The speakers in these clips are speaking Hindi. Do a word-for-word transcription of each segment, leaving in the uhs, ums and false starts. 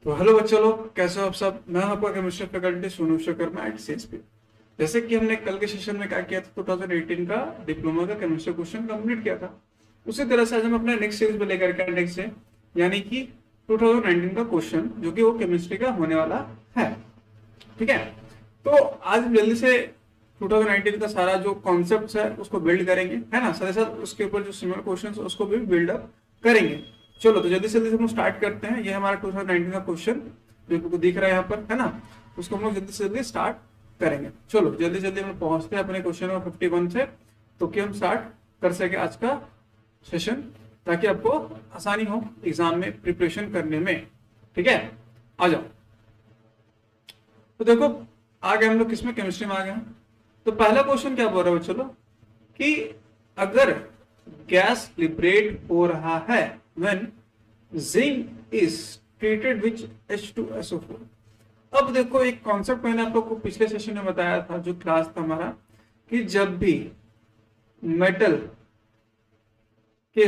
तो हेलो बच्चों लोग, कैसे हो आप सब। मैं हूं आपका chemistry faculty Sonu Vishwakarma at CSP. जैसे कि हमने कल के सेशन में क्या किया था, टू थाउजेंड एटीन का डिप्लोमा का केमिस्ट्री क्वेश्चन कंप्लीट किया था। उसी तरह से आज हम अपने नेक्स्ट सीरीज में लेकर के नेक्स्ट है, यानी कि टू थाउजेंड नाइनटीन का क्वेश्चन जो कि वो केमिस्ट्री का होने वाला है। ठीक है, तो आज हम जल्दी से टू थाउजेंड नाइनटीन का सारा जो कॉन्सेप्ट है उसको बिल्ड करेंगे, है ना। साथ ही साथ उसके ऊपर जो सिमिलर क्वेश्चन उसको भी बिल्ड अप करेंगे। चलो तो जल्दी से जल्दी हम स्टार्ट करते हैं। ये हमारा टू थाउजेंड नाइनटीन का क्वेश्चन जो आपको दिख रहा है यहाँ पर, है ना। उसको हम लोग जल्दी से जल्दी स्टार्ट करेंगे। चलो जल्दी जल्दी हम पहुंचते हैं अपने क्वेश्चन नंबर फिफ्टी वन से, तो कि हम स्टार्ट कर सके आज का सेशन, ताकि आपको आसानी हो एग्जाम में प्रिपरेशन करने में। ठीक है, आ जाओ। तो देखो आ गए हम लोग किसमें, केमिस्ट्री में आ गए। तो पहला क्वेश्चन क्या बोल रहा है चलो, कि अगर गैस लिबरेट हो रहा है when zinc is treated which H two S O four. अब देखो एक कॉन्सेप्ट मैंने आप लोग को पिछले सेशन में बताया था, जो क्लास था हमारा, कि जब भी मेटल के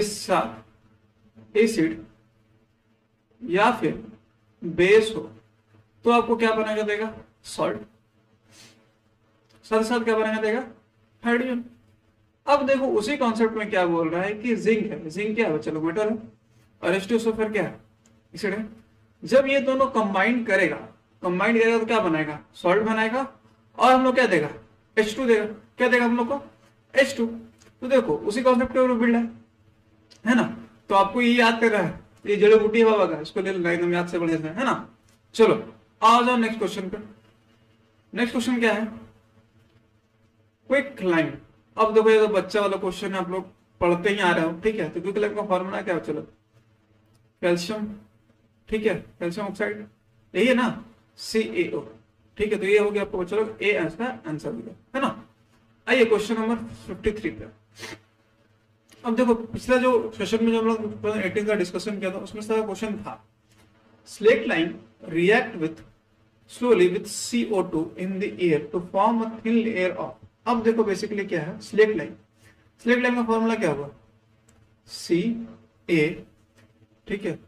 साथ एसिड या फिर बेस हो तो आपको क्या बनाएगा देगा, सॉल्ट। साथ साथ क्या बनाएगा देगा, हाइड्रोजन। अब देखो उसी कॉन्सेप्ट में क्या बोल रहा है कि जिंक है, जिंक क्या है, चलो मेटल है, और H two S O four क्या है, एसिड है। जब ये दोनों कंबाइन करेगा, कंबाइन करेगा तो क्या बनाएगा, सॉल्ट बनाएगा, और हम लोग क्या देगा, एच टू देगा। क्या देगा हम लोग को, एच टू। तो देखो उसी कॉन्सेप्ट के ऊपर बिल्ड है, है ना। तो आपको ये याद कर रहा है, ये जड़ी बूटी है बाबा का, इसको ले लेना एकदम याद से बढ़िया से, है ना। चलो आ जाओ नेक्स्ट क्वेश्चन पे। नेक्स्ट क्वेश्चन क्या है, क्विक लाइन। अब देखो ये तो बच्चा वाला क्वेश्चन है, आप लोग पढ़ते ही आ रहे हो, ठीक है। तो क्विक लाइन का फॉर्मूला क्या है, चलो कैल्शियम, ठीक है, कैल्शियम ऑक्साइड, यही है ना, सी ए ओ। ठीक है, तो ये हो गया आपको चलो ए ऐसा आंसर दिया, है ना। आइए क्वेश्चन नंबर फिफ्टी थ्री पे। अब देखो पिछला जो सेशन में जो हम लोग एटीन का डिस्कशन किया था, उसमें सारा क्वेश्चन था, slaked lime react with slowly with C O two in the air to form a thin layer of। अब देखो बेसिकली क्या है, स्लेट लाइन। स्लेट लाइन का फॉर्मूला क्या होगा, सी ए, ठीक है,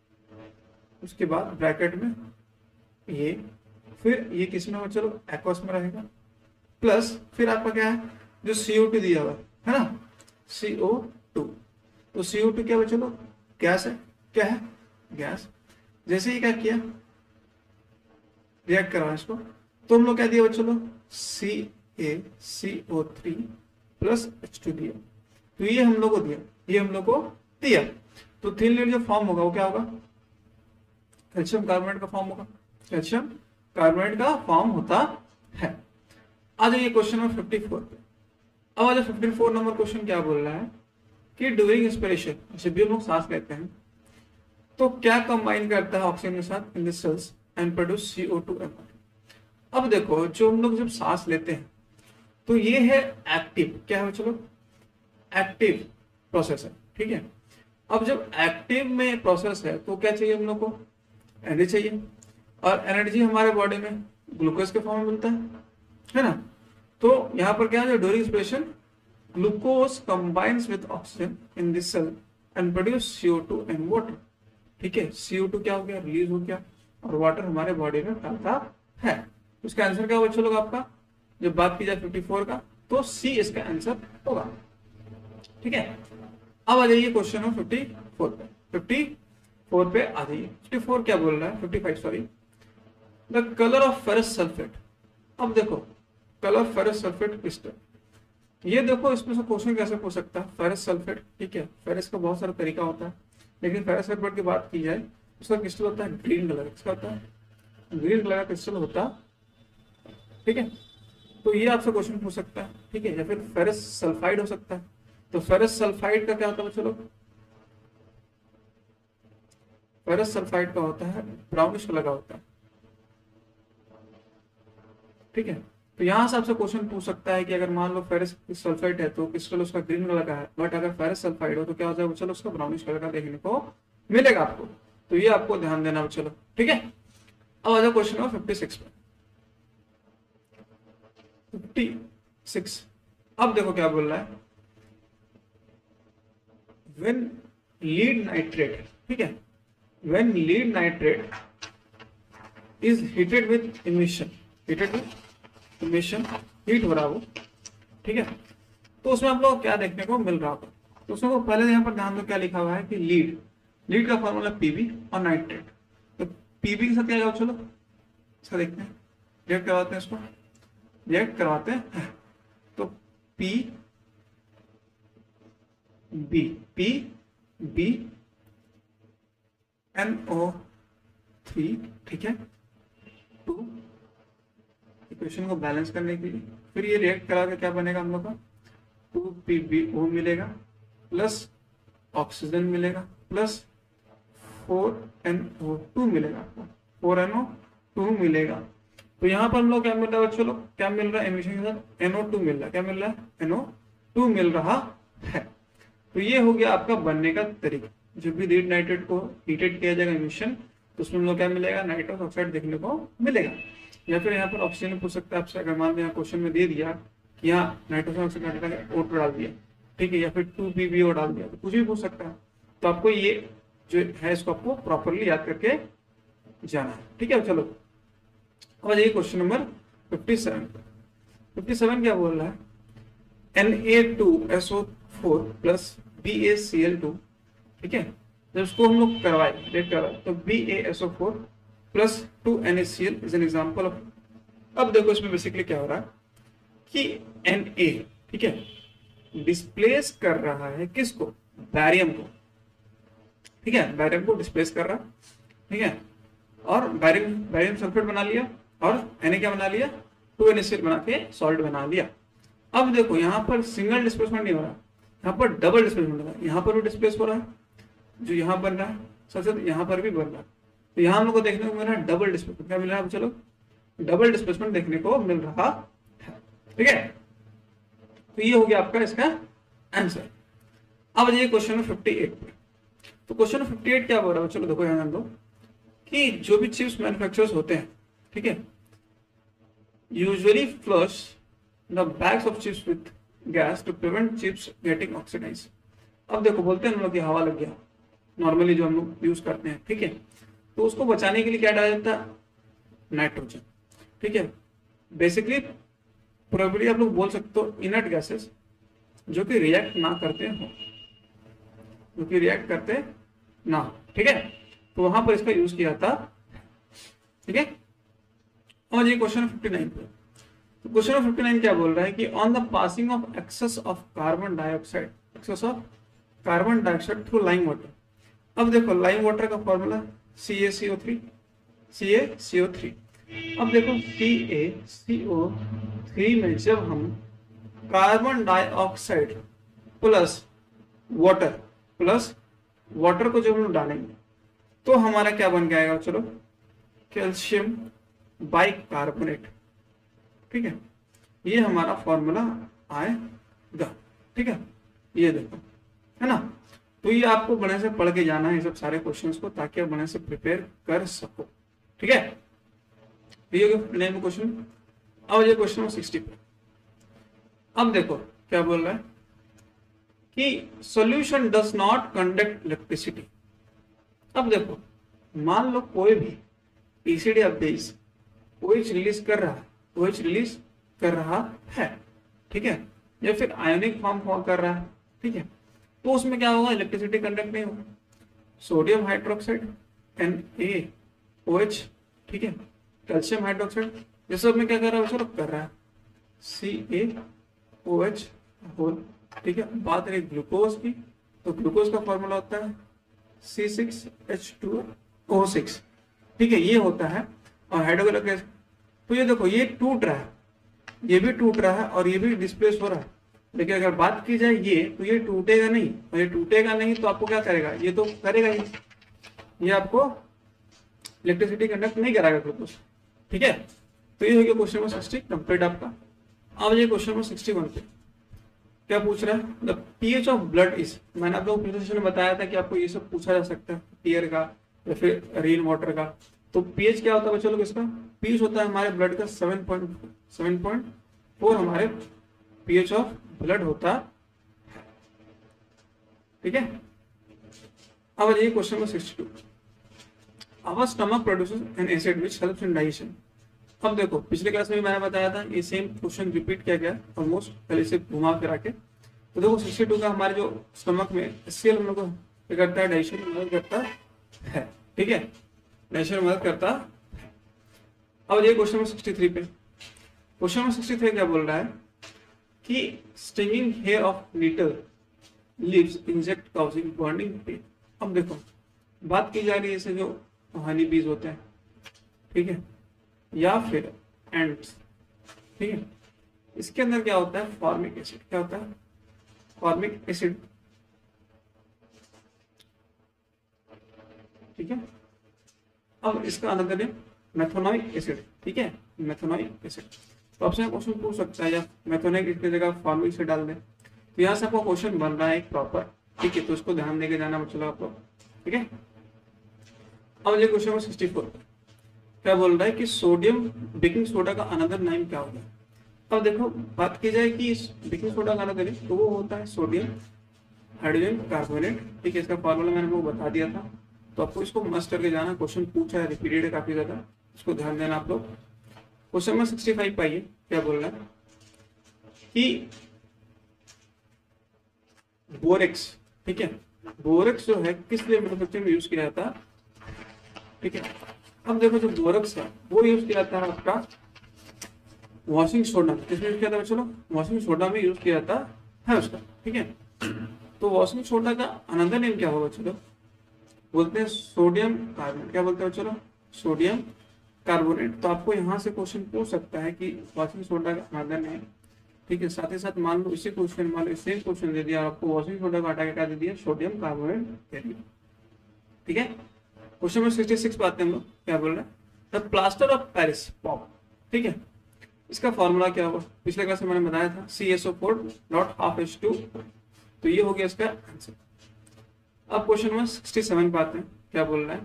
उसके बाद ब्रैकेट में ये, फिर ये किस में हो, चलो एक्वस में रहेगा, प्लस फिर आपका क्या है, जो सी ओ टू दिया हुआ है ना, सी ओ टू। तो सी ओ टू क्या है चलो, गैस है, क्या है, गैस। जैसे ही क्या किया, रिएक्ट करा इसको, तो हम लोग क्या दिया बच्चों लोग, C A C O three plus H two दिया। तो ये हम लोग को दिया, ये हम लोग को दिया। तो थिन लेयर जो फॉर्म होगा वो क्या होगा, कैल्शियम कार्बोनेट का फॉर्म होगा, कैल्शियम कार्बोनेट का फॉर्म होता है। आ जाइए क्वेश्चन नंबर फिफ्टी फोर पे। अब आज फिफ्टी फोर नंबर क्वेश्चन क्या बोल रहा है, कि ड्यूरिंग इंस्पिरेशन, जब भी हम लोग सांस लेते हैं तो क्या कंबाइन करता है ऑक्सीजन के साथ in the cells and produce C O two M. अब देखो जो हम लोग जब सांस लेते हैं तो ये है एक्टिव, क्या है चलो, एक्टिव प्रोसेस है, ठीक है। अब जब एक्टिव में प्रोसेस है तो क्या चाहिए हम लोग को, एनर्जी चाहिए, और एनर्जी हमारे बॉडी में ग्लूकोज के फॉर्म में मिलता है, है ना। तो यहाँ पर क्या है, during inspiration glucose combines with oxygen in this cell and produce C O two and water. ठीक है, सी ओ टू क्या हो गया, रिलीज हो गया, और वाटर हमारे बॉडी में फैलता है। उसका आंसर क्या होगा बच्चों लोग आपका, जब बात की जाए फिफ्टी फोर का, तो सी इसका आंसर होगा। ठीक है, अब आ जाइए क्वेश्चन नंबर फिफ्टी फोर पे। फिफ्टी फोर पे आ जाइए। फिफ्टी फोर क्या बोल रहा है, fifty five sorry, the colour of ferrous sulphate. अब देखो कलर फेरस सल्फेट क्रिस्टल, ये देखो इसमें से क्वेश्चन कैसे पूछ सकता है, फेरस सल्फेट, ठीक है, फेरस का बहुत सारा तरीका होता है, लेकिन फेरस सल्फेट की बात की जाए उसका क्रिस्टल होता है ग्रीन कलर, इसका होता है ग्रीन कलर का क्रिस्टल होता है, ठीक है। तो ये आपसे क्वेश्चन पूछ सकता है, ठीक है, या फिर फेरस सल्फाइड हो सकता है। तो फेरस सल्फाइड का क्या होता है चलो, फेरस सल्फाइड का होता है ब्राउनिश कलर का होता है, ठीक है। तो यहां से आपसे क्वेश्चन पूछ सकता है कि अगर मान लो फेरस सल्फाइड है तो क्रिस्टल उसका ग्रीन कलर का है, बट अगर फेरस सल्फाइड हो तो क्या हो जाएगा चलो, उसका ब्राउनिश कलर का देखने को मिलेगा आपको। तो ये आपको ध्यान देना चलो, ठीक है। अब आ जाओ क्वेश्चन नंबर फिफ्टी सिक्स पे। फिफ्टी सिक्स, अब देखो क्या बोल रहा है, व्हेन लीड नाइट्रेट, ठीक है, when lead nitrate is heated with emission, heated with emission, heat हो रहा है वो, ठीक है। तो उसमें आप लोग क्या देखने को मिल रहा होगा, तो उसमें पहले यहाँ पर ध्यान दो क्या लिखा हुआ है कि लीड, लीड का फॉर्मूला पीबी और नाइट्रेट। तो पीबी के साथ क्या जाओ, चलो इसका देखते हैं, रिएक्ट करवाते हैं, इसको रिएक्ट करवाते हैं। तो P B, P B N O three, ठीक है, टू, इक्वेशन को बैलेंस करने के लिए। फिर ये रिएक्ट करा के क्या बनेगा हम लोग का, टू पी बी ओ मिलेगा प्लस ऑक्सीजन मिलेगा plus four N O two मिलेगा, फोर एन ओ टू मिलेगा। तो यहाँ पर हम लोग क्या मिल रहा है बच्चों लोग, क्या मिल रहा है, एमिशन के साथ एन ओ टू मिल रहा है, क्या मिल रहा है, एन ओ टू मिल रहा है। तो ये हो गया आपका बनने का तरीका। जब भी लीड नाइट्रेट को हीटेड किया जाएगा एमिशन, तो उसमें हम लोग क्या मिलेगा, नाइट्रस ऑक्साइड देखने को मिलेगा। या फिर यहाँ पर ऑक्सीजन पूछ सकता है आपसे, अगर मान लो यहाँ क्वेश्चन में दे दिया कि यहाँ नाइट्रोजन ऑक्साइड ओ टू डाल दिया, ठीक है, या फिर टू पी बी ओ डाल दिया, तो कुछ भी पूछ सकता है। तो आपको ये जो है इसको आपको प्रॉपरली याद करके जाना है, ठीक है। चलो अब जाइए question number fifty seven. Fifty seven क्या बोल रहा है, N A two S O four plus B A C L two, ठीक है, जब इसको हम लोग करवाए रेट करवाए तो B A S O four plus two N A C L is an example of. अब देखो इसमें बेसिकली क्या हो रहा है कि एन ए, ठीक है, डिस्प्लेस कर रहा है किसको, बैरियम को, ठीक है, बैरियम को डिस्प्लेस कर रहा है, ठीक है, और बैरियम बैरियम सल्फेट बना लिया और Na क्या बना लिया, two N A C L बना के सॉल्ट बना लिया। अब देखो यहाँ पर सिंगल डिस्प्लेसमेंट नहीं हो रहा, यहाँ पर डबल डिस्प्लेसमेंट हो रहा है, यहाँ पर भी डिस्प्लेस हो रहा है, जो यहाँ बन रहा है सबसे यहाँ पर भी बन रहा है। तो यहाँ हम लोग को देखने को मिल रहा है डबल डिस्प्लेसमेंट, क्या मिल रहा है, चलो डबल डिस्प्लेसमेंट देखने को मिल रहा है, ठीक है। तो ये हो गया आपका इसका आंसर। अब जाइए क्वेश्चन नंबर फिफ्टी एट पे। तो क्वेश्चन नंबर फिफ्टी एट क्या बोल रहा है, चलो देखो यहाँ दो कि जो भी चिप्स मैन्युफैक्चरर्स होते हैं, ठीक है, usually flush the bags of chips with gas to prevent chips getting oxidise. अब देखो बोलते हैं हम लोग की हवा लग गया, नॉर्मली जो हम लोग यूज करते हैं, ठीक है, तो उसको बचाने के लिए क्या डाला जाता है, नाइट्रोजन, ठीक है। बेसिकली प्रोबेबली आप लोग बोल सकते हो इनर्ट गैसेस जो कि रिएक्ट ना करते हो, जो कि रिएक्ट करते ना, ठीक है, तो वहां पर इसका यूज किया था, ठीक है। और ये क्वेश्चन फिफ्टी नाइन पे, तो क्वेश्चन फिफ्टी नाइन क्या बोल रहा है कि on the passing of excess of carbon dioxide, excess of carbon dioxide through lime water. अब देखो लाइम वाटर का formula C A C O three, C A C O three. अब देखो सी ए सी ओ थ्री में जब हम carbon dioxide plus water plus water को जब हम डालेंगे तो हमारा क्या बन के आएगा, चलो कैल्शियम बाइकार्बोनेट, ठीक है, ये हमारा फॉर्मूला आएगा, ठीक है, ये देखो है ना। तो ये आपको बड़े से पढ़ के जाना है ये सब सारे क्वेश्चंस को, ताकि आप बड़े से प्रिपेयर कर सको, ठीक है। ये क्वेश्चन। अब ये क्वेश्चन नंबर सिक्सटी पे। अब देखो क्या बोल रहा है कि solution does not conduct electricity. अब देखो मान लो कोई भी PCD of base OH release कर रहा है, ओएच रिलीज कर रहा है, ठीक है, या फिर आयोनिक फॉर्म फॉर्म कर रहा है, ठीक है, तो उसमें क्या होगा, इलेक्ट्रिसिटी कंडक्ट नहीं होगा। Sodium hydroxide N A O H, ठीक है, कैल्शियम हाइड्रोक्साइड, ये सब में क्या कर रहा है, सर कर रहा है सी ए ओ एच होल, ठीक है। बात रही ग्लूकोज की, तो ग्लूकोज का फॉर्मूला होता है C six H two O six, ठीक है, ये होता है। और हाइड्रोक्लोरिक, तो ये देखो ये टूट रहा है, ये भी टूट रहा है और ये भी डिस्प्लेस हो रहा है, लेकिन अगर बात की जाए ये, तो ये टूटेगा नहीं, और ये टूटेगा नहीं तो आपको क्या करेगा, ये तो करेगा ही, ये आपको इलेक्ट्रिसिटी कंडक्ट नहीं कराएगा ग्लूकोज, ठीक है। तो ये हो गया क्वेश्चन नंबर सिक्सटी कंप्लीट आपका। अब ये क्वेश्चन नंबर सिक्सटी वन पे क्या पूछ रहा है, the pH of blood is. मैंने आप लोगों को पिछले सेशन में बताया था कि आपको ये सब पूछा जा सकता है, टीयर का या फिर रेन वाटर का। तो पीएच क्या होता है बच्चों लोग, इसका पीएच होता है हमारे ब्लड का seven point seven point four हमारे पीएच ऑफ ब्लड होता है, ठीक है। अब ये question number sixty two. Our stomach produces an acid which helps in digestion. अब देखो पिछले क्लास में भी मैंने बताया था, ये सेम क्वेश्चन रिपीट किया गया ऑलमोस्ट, पहले से घुमा फिरा के। तो देखो सिक्सटी टू का हमारे जो स्टमक में एचसीएल हम लोग को क्या करता है, डाइजेशन में मदद करता है, ठीक है, डाइजेशन में मदद करता है। अब ये क्वेश्चन नंबर सिक्सटी थ्री पे, क्वेश्चन नंबर सिक्सटी थ्री क्या बोल रहा है कि stinging hair of nettle leaves inject causing burning pain. अब देखो बात की जा रही है इसे जो हनी बीज होते हैं, ठीक है, या फिर एंड्स, ठीक है, इसके अंदर क्या होता है, फॉर्मिक एसिड। क्या होता है, फॉर्मिक एसिड, ठीक है। अब इसका अनदर नेम मेथोनोइक एसिड, ठीक है, मेथोनोइक एसिड। तो आपसे क्वेश्चन पूछ सकता है या मेथोनोइक एसिड की जगह फॉर्मिक एसिड डाल दे, तो यहाँ से आपका क्वेश्चन बन रहा है एक प्रॉपर, ठीक है, तो उसको ध्यान देके जाना बच्चों आप लोग, ठीक है। अब ये क्वेश्चन नंबर सिक्सटी फोर क्या बोल रहा है कि सोडियम बेकिंग सोडा का अनदर नेम क्या होता है। अब देखो बात की जाए कि बेकिंग सोडा का अनदर नेम तो वो होता है सोडियम हाइड्रोजन कार्बोनेट, ठीक है, इसका फॉर्मूला मैंने आपको बता दिया था, तो आपको इसको मस्ट करके जाना, क्वेश्चन पूछा है, रिपीटेड है काफी ज्यादा, इसको ध्यान देना आप लोग। क्वेश्चन नंबर सिक्सटी फाइव पाइए क्या बोल रहा है कि बोरेक्स, ठीक है, बोरेक्स जो है किस लिए मैन्युफैक्चरिंग में यूज किया जाता है, ठीक है। अब देखो जो बोरेक्स है वो यूज किया जाता है आपका वॉशिंग सोडा, किसमें यूज किया जाता है चलो, वॉशिंग सोडा में यूज किया जाता है उसका, ठीक है। तो वॉशिंग सोडा का अनदर नेम क्या होगा चलो, बोलते हैं सोडियम कार्बोनेट। क्या बोलते हैं चलो, सोडियम कार्बोनेट। तो आपको यहाँ से क्वेश्चन पूछ सकता है कि वॉशिंग सोडा का अनदर नेम, ठीक है। साथ ही साथ मान लो इसी क्वेश्चन मान लो सेम क्वेश्चन दे दिया आपको, वॉशिंग सोडा का हटा के क्या दे दिया, सोडियम कार्बोनेट दे दिया, ठीक है। क्वेश्चन नंबर सिक्सटी सिक्स पे आते हैं हम लोग, क्या बोल रहे हैं, the plaster of Paris POP, ठीक है, इसका फॉर्मूला क्या होगा, पिछले क्लास में मैंने बताया था C S O four dot half H two, तो ये हो गया इसका आंसर। अब क्वेश्चन नंबर सिक्सटी सेवन पे आते हैं, क्या बोल रहा है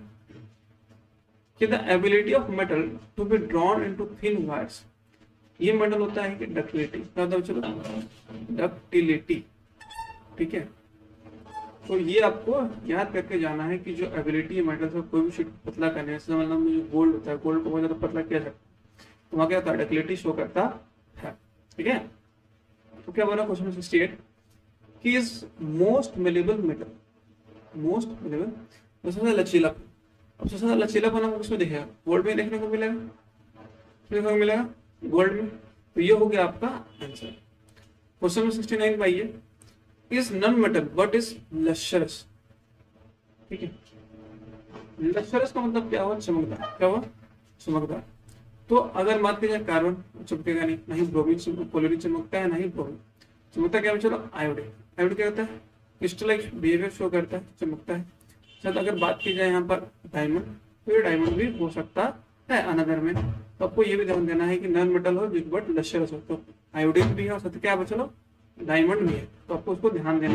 कि the ability of metal to be drawn into thin wires, ये मेटल होता है कि डक्टिलिटी, क्या होता है चलो, डक्टिलिटी, ठीक है। तो ये आपको याद करके जाना है कि जो एबिलिटी है मेटल से कोई भी शीट पतला करने से, मतलब जो गोल्ड होता है, गोल्ड को बहुत ज्यादा पतला किया जाता है, तो वहां क्या होता है, डक्टिलिटी शो करता है, ठीक है। तो क्या बोला क्वेश्चन सिक्सटी एट कि is most malleable metal, most malleable तो सबसे लचीलापन। अब सबसे ज्यादा लचीलापन आपको किसमें दिखेगा, गोल्ड में देखने को मिलेगा, देखने को मिलेगा गोल्ड में, तो ये हो गया आपका answer. Question number sixty nine पाइए, is non metal but is lustrous, ठीक है। लश्यरस का मतलब क्या हुआ, चमकदार, क्या हुआ, चमकदार। तो अगर बात की जाए कार्बन चमकेगा नहीं, नहीं ब्रोमीन क्लोरीन चमकता है, नहीं ब्रोमीन चमकता, क्या चलो आयोडीन, आयोडीन क्या होता है, क्रिस्टलाइज बिहेवियर शो करता है, चमकता है। शायद अगर बात की जाए यहाँ पर डायमंड, तो ये डायमंड भी हो सकता है अनदर में। तो आपको ये भी ध्यान देना है कि नॉन मेटल हो बट लश्यरस हो, तो आयोडीन भी है और साथ क्या है चलो डायमंड भी है, तो आपको उसको ध्यान देना।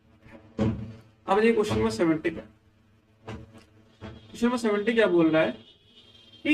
अब ये क्वेश्चन नंबर सेवेंटी पे, क्वेश्चन नंबर सेवेंटी क्या बोल रहा है कि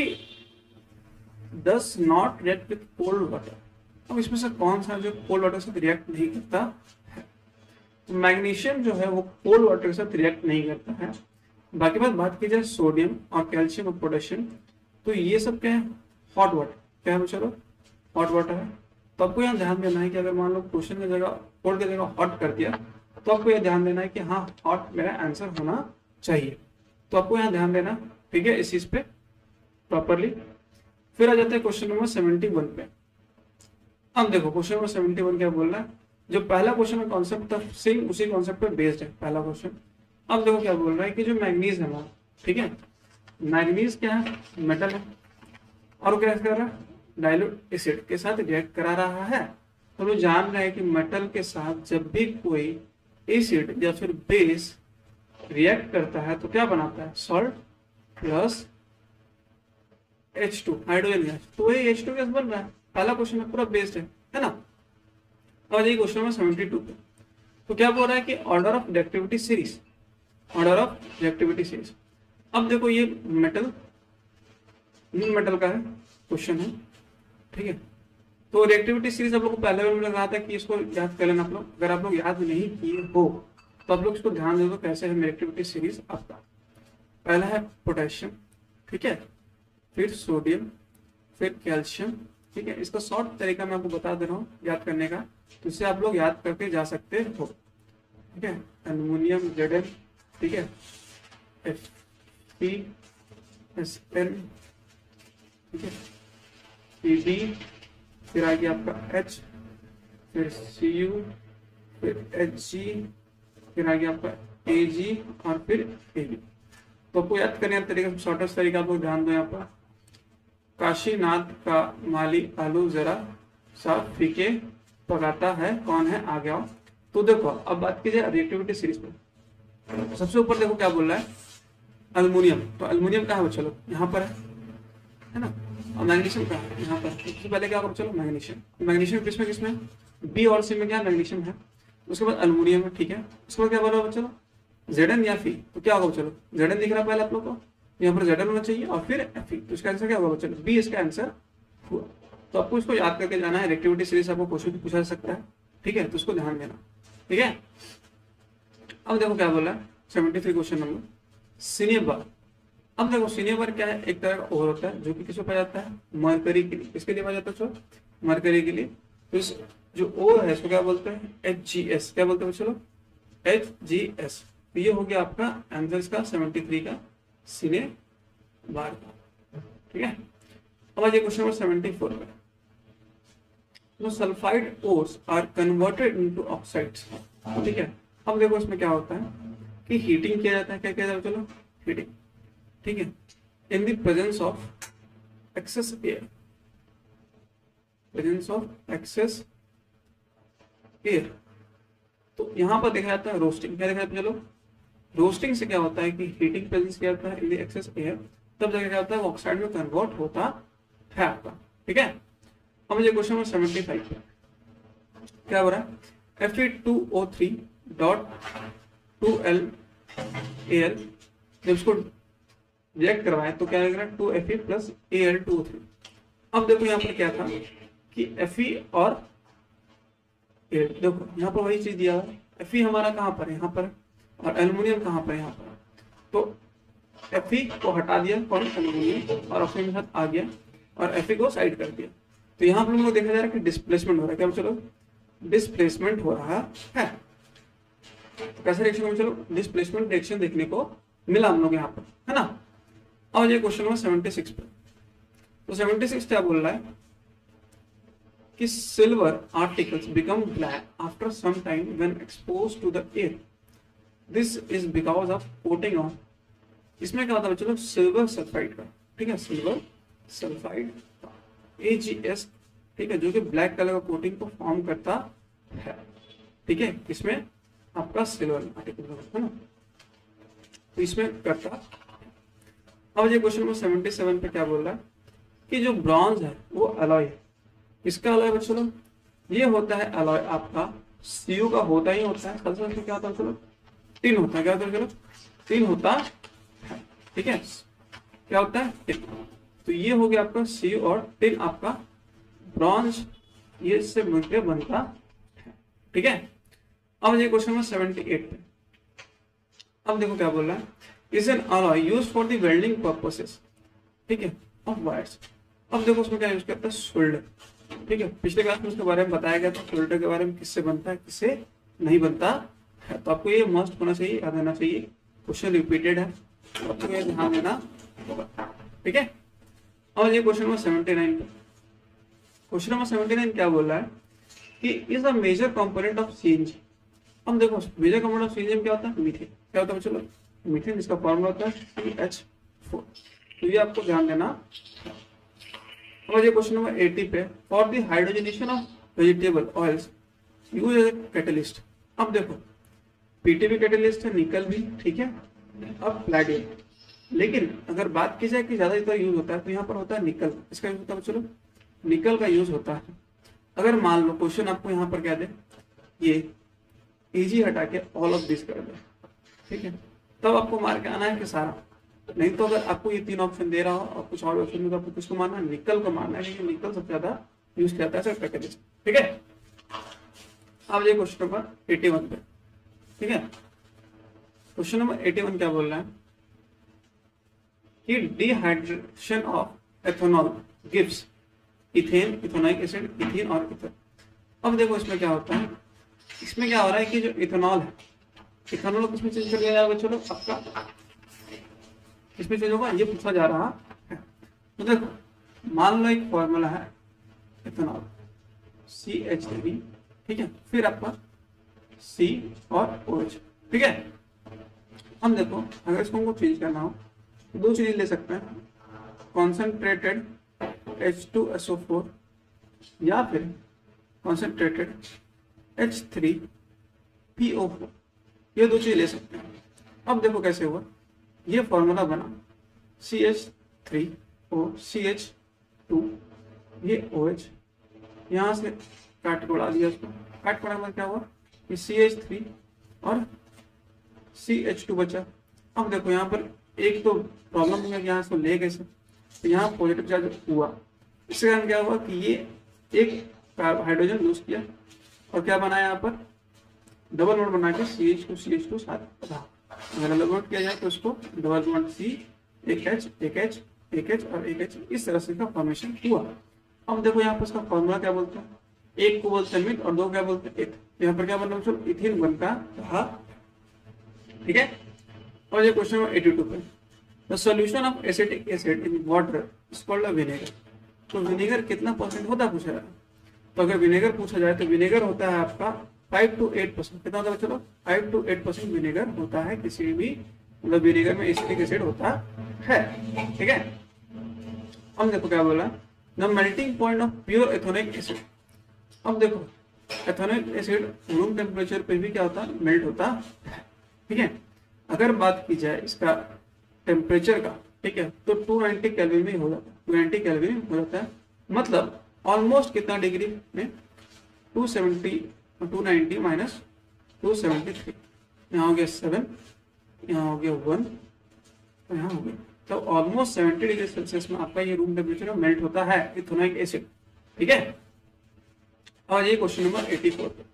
does not react with cold water. अब इसमें से कौन सा जो कोल्ड वाटर से रिएक्ट नहीं करता है, तो मैग्नीशियम जो है वो कोल्ड वाटर के साथ रिएक्ट नहीं करता है। बाकी बात बात की जाए सोडियम और कैल्शियम और पोटेशियम, तो ये सब क्या है, हॉट वाटर, क्या है चलो हॉट वाटर है। तो आपको यहाँ ध्यान देना है कि अगर मान लो क्वेश्चन की जगह कोल्ड की जगह हॉट कर दिया, तो आपको यह ध्यान देना है कि हाँ हॉट मेरा आंसर होना चाहिए, तो आपको यहाँ ध्यान देना, ठीक है, इस चीज पे प्रॉपरली। फिर आ जाते हैं क्वेश्चन नंबर सेवेंटी वन पे। अब देखो क्वेश्चन नंबर सेवेंटी वन क्या बोल रहा है, जो पहला क्वेश्चन में कॉन्सेप्ट था सेम उसी कॉन्सेप्ट पे बेस्ड है पहला क्वेश्चन। अब देखो क्या बोल रहा है कि जो मैग्नीज है हमारा, ठीक है, मैग्नीज क्या है, मेटल है, और क्या कर रहा है, डाइल्यूट एसिड के साथ रिएक्ट करा रहा है। तो लोग जान रहे हैं कि मेटल के साथ जब भी कोई एसिड या फिर बेस रिएक्ट करता है तो क्या बनाता है, salt plus H two, hydrogen gas, तो ये एच टू गैस बन रहा है। पहला क्वेश्चन में पूरा बेस्ड है, है ना। अब ये क्वेश्चन में सेवेंटी टू पे, तो क्या बोल रहा है कि order of reactivity series, order of reactivity series. अब देखो ये मेटल नॉन मेटल का है क्वेश्चन है, ठीक है। तो रिएक्टिविटी सीरीज आप लोग को पहले में कहा था कि इसको याद कर लेना आप लोग, अगर आप लोग याद नहीं किए हो तो आप लोग इसको ध्यान दे दो कैसे है रिएक्टिविटी सीरीज आपका। पहला है पोटेशियम, ठीक है, फिर सोडियम, फिर कैल्शियम। ठीक है, इसका शॉर्ट तरीका मैं आपको बता दे रहा हूँ याद करने का, तो इससे आप लोग याद करके जा सकते हो। ठीक है, एल्युमिनियम जेड एन, ठीक है, एफ पी एस एन, ठीक है, पी डी, फिर आ गया आपका H, फिर सी यू, फिर एच जी, फिर आ गया आपका ए जी, और फिर ए बी। तो आपको याद करने का तरीका, शॉर्टेस्ट तरीका आप लोग ध्यान दो यहाँ पर। काशीनाथ का माली आलू जरा सा फीके पकाता है, कौन है, आ गया। तो देखो अब बात की जाए रिएक्टिविटी सीरीज पे, सबसे ऊपर देखो क्या बोल रहा है, अल्युमिनियम। तो अल्युमिनियम कहाँ है, चलो यहाँ पर है, है ना, और मैग्नीशियम कहाँ है, यहाँ पर। सबसे पहले क्या करो, चलो मैग्नीशियम। मैग्नीशियम किसमें किसमें, बी और सी में क्या मैग्नीशियम है। उसके बाद अल्युमिनियम है, ठीक है। उसके बाद क्या बोला चलो, जेडन या फी। तो क्या होगा, चलो जेडन दिख रहा है पहले आप लोग को, यहाँ पर जेडन होना चाहिए और फिर एफ। तो इसका आंसर क्या होगा, चलो बी इसका आंसर हुआ। तो आपको इसको याद करके जाना है, रिएक्टिविटी सीरीज आपको क्वेश्चन पूछा जा सकता है। ठीक है, तो उसको ध्यान देना। ठीक है, अब देखो क्या बोला है, seventy three question number, cinnabar. अब देखो सीनियर बार क्या है, एक तरह का ओर होता है जो कि किसको पाया जाता है, मरकरी के लिए। किसके लिए पाया जाता है, चलो मरकरी के लिए। तो इस जो ओर है इसको क्या बोलते हैं, एच जी एस। क्या बोलते हैं, चलो एच जी एस। तो ये हो गया आपका आंसर इसका सेवेंटी थ्री का सीनियर बार का। ठीक है, अब आज क्वेश्चन नंबर सेवेंटी फोर में, तो sulphide ores are converted into oxides. ठीक है, अब देखो इसमें क्या होता है कि हीटिंग किया जाता है। क्या किया जाता है, चलो हीटिंग। ठीक है, in the presence of excess air, presence of excess air. तो यहां पर देखा जाता है रोस्टिंग। क्या देखा जाता है, चलो रोस्टिंग से क्या होता है कि हीटिंग प्रेजेंस क्या होता है इन द एक्सेस एयर, तब जाके क्या होता है वो ऑक्साइड में कन्वर्ट होता है आपका। ठीक है, अब मुझे क्वेश्चन नंबर सेवेंटी फाइव पे क्या हो रहा है, F E two O three dot two A L, जब इसको रिएक्ट करवाए तो क्या आएगा, two F E plus A L two O three. अब देखो यहाँ पर क्या था कि एफ ई और ए, देखो यहाँ पर वही चीज दिया है, एफ ई हमारा कहाँ पर है, यहाँ पर, और एल्युमिनियम कहाँ पर है, यहाँ पर। तो एफ ई को हटा दिया, कौन, एल्युमिनियम, और ऑक्सीजन के साथ आ गया, और एफ ई को साइड कर दिया। तो यहाँ पर हम लोग देखा जा रहा है कि डिस्प्लेसमेंट हो रहा है। क्या, चलो डिस्प्लेसमेंट हो रहा है। तो कैसे रिएक्शन में, चलो डिस्प्लेसमेंट रिएक्शन देखने को मिला हम लोग यहाँ पर, है ना। और ये क्वेश्चन नंबर सेवेंटी सिक्स पे, तो सेवेंटी सिक्स क्या बोल रहा है कि silver articles become black after some time when exposed to the air, this is because of coating on. इसमें क्या होता है, चलो सिल्वर सल्फाइड का, ठीक है, silver sulphide A G S, ठीक है, जो कि ब्लैक कलर का कोटिंग को फॉर्म करता है। ठीक है, इसमें आपका सिल्वर आर्टिकल है ना, तो इसमें करता। अब ये क्वेश्चन नंबर सेवेंटी सेवन पे क्या बोल रहा है कि जो ब्रॉन्ज है वो अलॉय है। इसका अलॉय बच्चों लोग, ये होता है अलॉय आपका सीयू का होता ही होता है। कल से क्या होता है, चलो टिन होता है। क्या होता है, चलो टिन होता है। ठीक है, क्या होता है, टिन। तो ये हो गया आपका सीयू और टिन आपका ब्रॉन्ज, ये इससे मिलकर बनता है। ठीक है, अब ये क्वेश्चन नंबर सेवेंटी एट पे, अब देखो क्या बोल रहा है, is an alloy use for the welding purposes, ठीक है, ऑफ वायर्स। अब देखो उसमें क्या यूज करता है, सोल्डर। ठीक है, पिछले क्लास में उसके बारे में बताया गया था, सोल्डर के बारे में, किससे बनता है किससे नहीं बनता है। तो आपको ये मस्ट होना चाहिए, याद रहना चाहिए, क्वेश्चन रिपीटेड है, तो आपको ये ध्यान देना होगा। ठीक है, और ये क्वेश्चन नंबर सेवेंटी नाइन पे, क्वेश्चन नंबर सेवेंटी नाइन क्या बोल रहा है कि is a major component of CNG. हम देखो मेजर कंपोनेंट ऑफ सीएनजी क्या होता है, मीथेन। क्या होता है चलो, मीथेन, इसका फॉर्मूला होता है सी एच फोर। तो ये आपको ध्यान देना। और ये क्वेश्चन नंबर एटी पे, for the hydrogenation of vegetable oils use as a catalyst. अब देखो पीटी भी कैटलिस्ट है, निकल भी, ठीक है, अब प्लैटियम। लेकिन अगर बात की जाए कि ज्यादातर यूज होता है तो यहाँ पर होता है निकल। इसका यूज होता है चलो, निकल का यूज होता है। अगर मान लो क्वेश्चन आपको यहाँ पर क्या दे, ये इजी हटा के ऑल ऑफ दिस कर दे, ठीक है, तब आपको मार के आना है कि सारा। नहीं तो अगर आपको ये तीन ऑप्शन दे रहा हो और कुछ और ऑप्शन में, तो आपको किसको मारना है, निकल को मारना है, क्योंकि निकल सबसे ज्यादा यूज किया जाता है कैटलिस्ट। ठीक है, अब ये क्वेश्चन नंबर एटी वन पे, ठीक है, क्वेश्चन नंबर एटी वन क्या बोल रहा है कि dehydration of ethanol gives ethane, ethanoic acid, ethene और इथर। अब देखो इसमें क्या होता है, इसमें क्या हो रहा है कि जो इथेनॉल है, इथेनॉल को किसमें चेंज कर दिया जाएगा? चलो आपका किसमें चेंज होगा ये पूछा जा रहा है। तो देखो मान लो एक फॉर्मूला है इथेनॉल सी एच थ्री, ठीक है, फिर आपका सी और ओ एच, ठीक है। हम देखो अगर इसको हमको चेंज करना हो तो दो चीजें ले सकते हैं, concentrated H two S O four या फिर concentrated H three P O four, ये दो चीजें ले सकते हैं। अब देखो कैसे हुआ, ये फॉर्मूला बना C H three O C H two, ये ओ एच, यहाँ से काट के उड़ा दिया उसको, काट पड़ा में क्या हुआ कि सी एच थ्री और सी एच टू बचा। अब देखो यहाँ पर एक तो प्रॉब्लम हुआ कि यहाँ इसको ले कैसे, तो यहाँ पॉजिटिव चार्ज हुआ, इसके कारण क्या हुआ कि ये एक हाइड्रोजन लूज किया और क्या बनाया यहाँ पर डबल बॉन्ड बना के C H two C H two साथ रहा। अगर डबल बॉन्ड किया जाए तो उसको डबल बॉन्ड सी, एक एच, एक एच, एक एच और एक एच, इस तरह से का फॉर्मेशन हुआ। अब देखो यहाँ पर इसका फॉर्मूला क्या बोलते हैं, एक को बोलते हैं मिथ और दो क्या बोलते हैं एथ। यहाँ पर क्या बनना चलो इथिन बनता रहा, ठीक है। और ये क्वेश्चन नंबर एटी टू पे, the solution of acetic acid in water is called a vinegar. तो विनेगर कितना परसेंट होता है पूछा जाए, तो अगर विनेगर पूछा जाए तो विनेगर होता है आपका फाइव टू एट परसेंट। कितना होता है चलो five two eight percent vinegar होता है किसी भी, मतलब विनेगर में एसिटिक एसिड होता है, ठीक है। हम देखो क्या बोला, the melting point of pure ethanoic acid. अब देखो एथेनोइक एसिड रूम टेम्परेचर पे भी क्या होता है, मेल्ट होता है, ठीक है। अगर बात की जाए इसका टेम्परेचर का, ठीक है, तो टू नाइंटी केल्विन में हो जाता है, टू नाइंटी केल्विन में हो जाता है, मतलब ऑलमोस्ट कितना डिग्री में two seventy, two ninety minus two seventy three, यहाँ हो गया सेवन, यहाँ हो गया वन, यहाँ हो गया, तो ऑलमोस्ट सेवेंटी डिग्री सेल्सियस में आपका ये रूम टेम्परेचर में मेल्ट होता है इथेनोइक एसिड, ठीक है। और ये क्वेश्चन नंबर एटी फोर पे,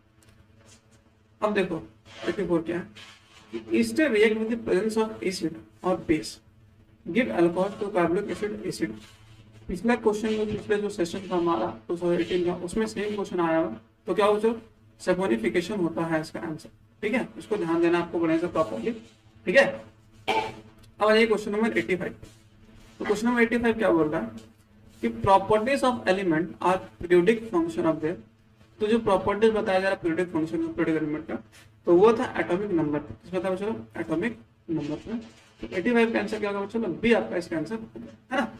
अब देखो एटी फोर क्या है, ester react with the presence of acid और base give alcohol to carbonic acid acid. पिछला क्वेश्चन में, पिछले जो सेशन था हमारा टू थाउजेंड एटीन का, उसमें सेम क्वेश्चन आया हुआ, तो क्या हो जो सैपोनिफिकेशन होता है इसका आंसर, ठीक है, इसको ध्यान देना आपको बढ़िया से प्रॉपर्ली, ठीक है। अब ये क्वेश्चन नंबर एटी फाइव, तो क्वेश्चन नंबर एटी फाइव क्या बोल रहा है कि properties of element are periodic function of their. तो जो प्रॉपर्टीज बताया जा रहा है periodic function of periodic element का, तो वो था एटॉमिक नंबर, किसमें था चलो एटॉमिक नंबर में। तो एटी फाइव का आंसर क्या होगा चलो बी आपका इसका आंसर है ना।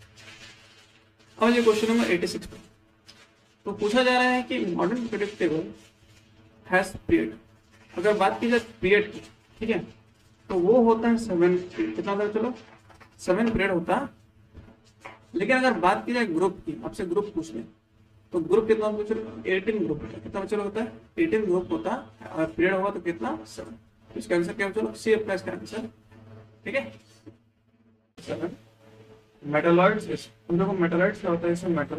अब ये क्वेश्चन नंबर एटी सिक्स पे, तो पूछा जा रहा है कि modern periodic table has period. अगर बात की जाए पीरियड की, ठीक है, तो वो होता है सेवन, कितना होता है चलो सेवन पीरियड होता है। लेकिन अगर बात की जाए ग्रुप की, आपसे ग्रुप पूछ ले तो ग्रुप कितना होता है चलो एटीन ग्रुप होता है, कितना चलो होता है एटीन ग्रुप होता है, और पीरियड होगा तो कितना सेवन। इसका आंसर क्या चलो सी प्लस का आंसर, ठीक है सेवन। मेटलॉइड्स, देखो मेटलॉइड्स क्या होता है, इसमें मेटल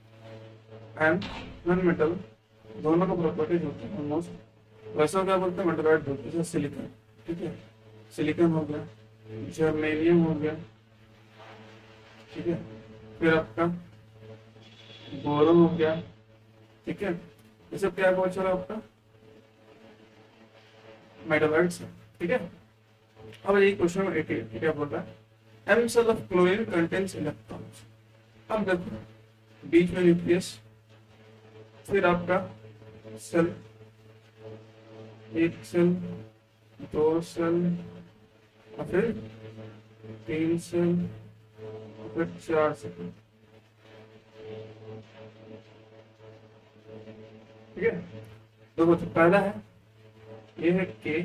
एंड नॉन मेटल दोनों का प्रॉपर्टीज होते हैं ऑलमोस्ट, वैसा क्या बोलते हैं मेटलॉइड बोलते हैं, जैसे सिलिकॉन, ठीक है, सिलिकॉन हो गया, जर्मेनियम हो गया, ठीक है, फिर आपका बोरोन हो गया, ठीक है, ये सब क्या बोल चला आपका मेटलॉइड्स है, ठीक है। अब ये क्वेश्चन नंबर एटी क्या बोल रहा है, M shell of chlorine contains electrons. अब देखो बीच में न्यूक्लियस, फिर आपका सेल, एक सेल, दो सेल, और फिर तीन सेल, और फिर चार सेल, ठीक है। देखो तो पहला है ये है के,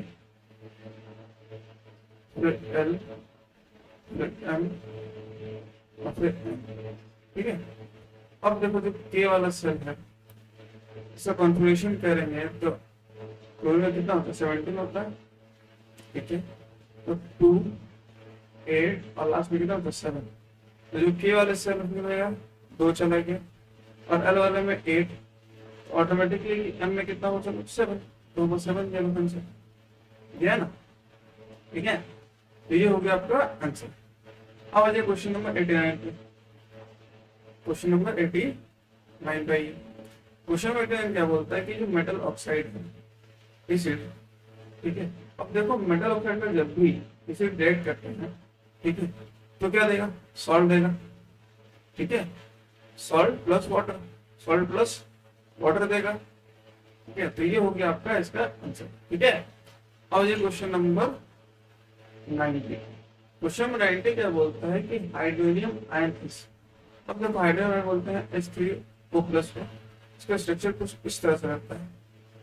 फिर एल, फिर एम, और फिर एम, ठीक है। अब देखो जो के वाला सेल है इसका कॉन्फ़िगरेशन करेंगे तो क्लोरीन में कितना होता है सेवनटीन होता है, ठीक है, तो टू, एट और लास्ट में कितना होता है सेवन। तो जो के वाले सेल में रहेगा दो चला गया, और एल वाले में एट, ऑटोमेटिकली एम में कितना हो चलो सेवन, तो वो सेवन गया आंसर गया ना, ठीक है। तो ये हो गया आपका आंसर। अब आ जाए क्वेश्चन नंबर एटी नाइन पे। क्वेश्चन नंबर एटी नाइन पे क्वेश्चन नंबर एटी नाइन क्या बोलता है कि जो मेटल ऑक्साइड है एसिड, ठीक है, अब देखो मेटल ऑक्साइड में जब भी इसे रिएक्ट करते हैं, ठीक है, तो क्या देगा, सॉल्ट देगा, ठीक है, salt plus water, salt plus water देगा, ठीक है, तो ये हो गया आपका इसका आंसर, ठीक है। अब ये question number ninety. Question number ninety क्या बोलता है कि हाइड्रोनियम आयन इस, अब जब हाइड्रोनियम आयन बोलते हैं एच थ्री ओ प्लस का, इसका स्ट्रक्चर कुछ इस तरह से रहता है,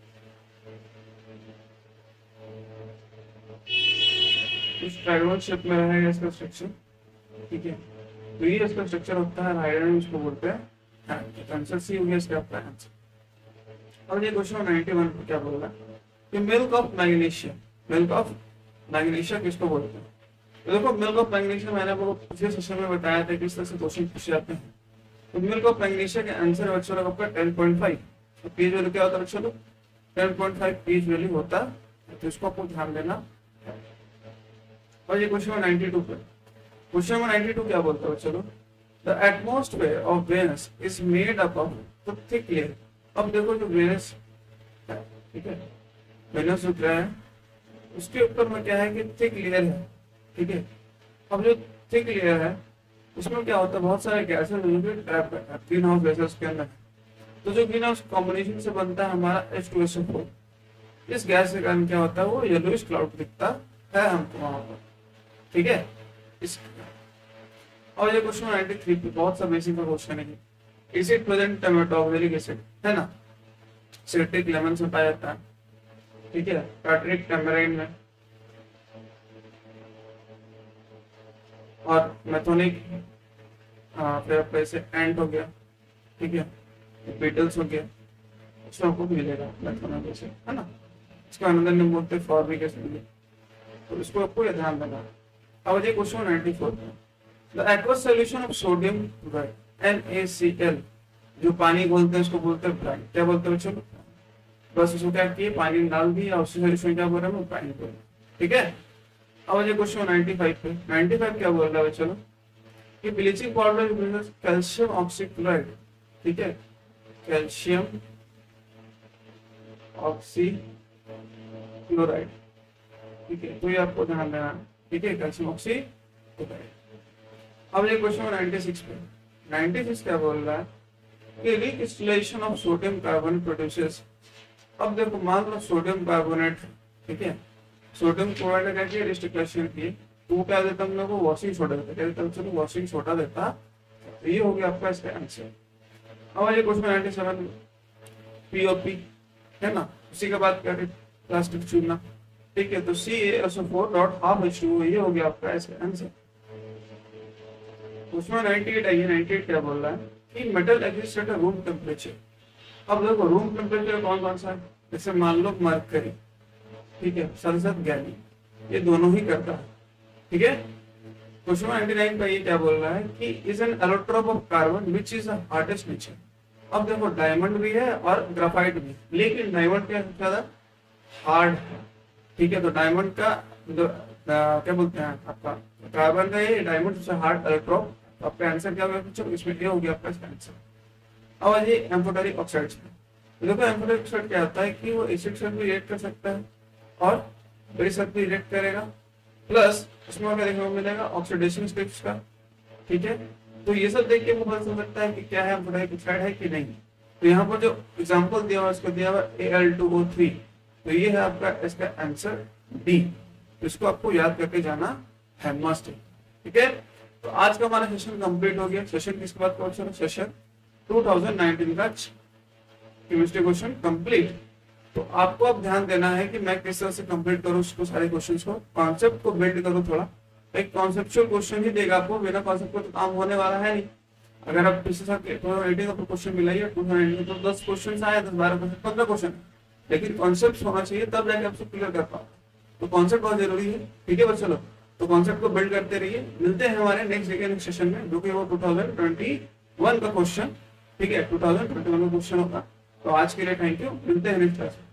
इस ट्रायंगल शेप में रहेगा इसका स्ट्रक्चर, ठीक है, तो ये इसका स्ट्रक्चर होता है हाइड्रोनियम, इसको बोलते हैं आंसर सी हो गया इसका आपका आंसर। अब ये क्वेश्चन नाइनटी वन पे क्या बोल रहा है कि milk of magnesium, milk of magnesium किसको बोलते हैं, तो देखो मिल्क ऑफ मैग्नीशियम मैंने आपको पिछले सेशन में बताया था किस तरह से क्वेश्चन पूछे जाते हैं। तो मिल्क ऑफ मैग्नीशियम का आंसर बच्चों लोग आपका टेन पॉइंट फाइव, तो पीएच वैल्यू क्या होता है बच्चों लोग, ten point five pH value होता है, तो इसको आपको ध्यान देना। और ये क्वेश्चन नंबर नाइनटी टू पे, क्वेश्चन नंबर नाइनटी टू क्या बोलता है बच्चों लोग, the atmosphere of Venus is made up of thick layer. अब देखो जो वेनस, ठीक है, वेनस जो क्या है उसके ऊपर में क्या है कि थिक लेयर है, ठीक है, अब जो थिक लेयर है उसमें क्या होता है, बहुत सारे गैसेस जो कि ट्रैप करता है ग्रीन हाउस गैसेस के अंदर, तो जो ग्रीन हाउस कॉम्बिनेशन से बनता है हमारा H two S O four, इस गैस के कारण क्या होता है वो येलोइश क्लाउड दिखता है हमको वहां पर, ठीक है। इस और ये क्वेश्चन नाइनटी थ्री पे बहुत सा बेसिक का क्वेश्चन है, एसिड प्रेजेंट टमेटोक्सिलिक एसिड है ना, सिट्रिक लेमन से पाया जाता है, ठीक है, टार्टरिक टैमराइन में, और मेथोनिक, फिर आपका ऐसे एंट हो गया, ठीक है, बीटल्स हो गया, इसमें आपको मिलेगा मेथोनिक एसिड है ना, इसका अनदर नेम बोलते हैं फॉर्मिक एसिड, तो इसको आपको ये ध्यान देना। अब ये क्वेश्चन नाइनटी फोर में, the aqueous solution of sodium chloride N A C L, जो पानी घोलते हैं उसको बोलते हैं ब्राइन, क्या बोलते हैं बच्चों, बस उसको क्या किए पानी डाल दिया, उससे सॉल्यूशन क्या बोल रहे हैं ब्राइन बोल, ठीक है। अब ये क्वेश्चन नाइनटी फाइव पे, नाइनटी फाइव क्या बोल रहा है चलो कि ब्लीचिंग पाउडर कैल्शियम ऑक्सीक्लोराइड, ठीक है, कैल्शियम ऑक्सीक्लोराइड, ठीक है, तो ये आपको ध्यान देना, ठीक है, कैल्शियम ऑक्सीक्लोराइड। अब ये क्वेश्चन नाइनटी सिक्स पे, नाइनटी सिक्स क्या बोल रहा है कि recrystallisation of sodium carbon produces. अब देखो मान लो सोडियम कार्बोनेट, ठीक है, सोडियम क्लोराइड का क्या रिक्रिस्टलाइजेशन की, तो क्या देता हम लोग को वॉशिंग सोडा देता, क्या देता चलो वॉशिंग सोडा देता, तो ये हो गया आपका इसका आंसर। अब ये क्वेश्चन नाइनटी सेवन पीओपी है ना, उसी के बाद क्या प्लास्टिक चूना, ठीक है, तो C A S O four dot half H two, ये हो गया आपका इसका आंसर। उसमें नाइनटी एट आइए, नाइनटी एट क्या बोल रहा है कि metal exist at room temperature. अब देखो रूम टेम्परेचर कौन कौन सा है, जैसे मान लो मरकरी, ठीक है, सल्फर गैली, ये दोनों ही करता है, ठीक है। क्वेश्चन नाइनटी नाइन पे ये क्या बोल रहा है कि is an allotrope of carbon which is the hardest nature. अब देखो डायमंड भी है और ग्राफाइट भी, लेकिन डायमंड क्या सबसे ज्यादा हार्ड है, ठीक है, तो डायमंड का जो क्या बोलते हैं आपका कार्बन का ये डायमंड सबसे हार्ड इलेक्ट्रोप, तो आपका आंसर क्या होगा, इसमें ये हो गया आपका इसका आंसर। अब आइए एम्फोटेरिक ऑक्साइड्स में, तो देखो एम्फोटेरिक ऑक्साइड क्या होता है कि वो एसिड से भी रिएक्ट कर सकता है और बेस से भी रिएक्ट करेगा, प्लस उसमें क्या देखने को मिलेगा ऑक्सीडेशन स्टेज का, ठीक है, तो ये सब देख के वो पता चल सकता है कि क्या है एम्फोटेरिक ऑक्साइड है कि नहीं। तो यहाँ पर जो एग्जांपल दिया हुआ है उसको दिया हुआ A L two O three, तो ये है आपका इसका आंसर डी, तो इसको आपको याद करके जाना है मस्ट, ठीक है। तो आज का हमारा सेशन कंप्लीट हो गया। सेशन किसके बाद कौन सा सेशन टू थाउजेंड नाइनटीन का केमिस्ट्री क्वेश्चन कंप्लीट। तो आपको अब ध्यान देना है कि मैं किस तरह से कंप्लीट करूं उसको, सारे क्वेश्चंस को, कॉन्सेप्ट को बिल्ड करूं थोड़ा। एक कॉन्सेप्चुअल क्वेश्चन ही देगा आपको, बिना कॉन्सेप्ट को तो काम होने वाला है नहीं। अगर आप पिछले साल टू थाउजेंड एटीन का क्वेश्चन मिला है टू थाउजेंड नाइनटीन तो दस क्वेश्चन आए, दस बारह क्वेश्चन, पंद्रह क्वेश्चन, लेकिन कॉन्सेप्ट होना चाहिए तब जाके आप क्लियर कर पाओ। तो कॉन्सेप्ट बहुत जरूरी है, ठीक है बच्चों लोग। तो कॉन्सेप्ट को बिल्ड करते रहिए। मिलते हैं हमारे नेक्स्ट डे के नेक्स्ट सेशन में, जो कि वो टू थाउजेंड ट्वेंटी वन का क्वेश्चन, ठीक है, टू थाउजेंड ट्वेंटी वन का क्वेश्चन होगा। तो आज के लिए थैंक यू, मिलते हैं नेक्स्ट क्लास में।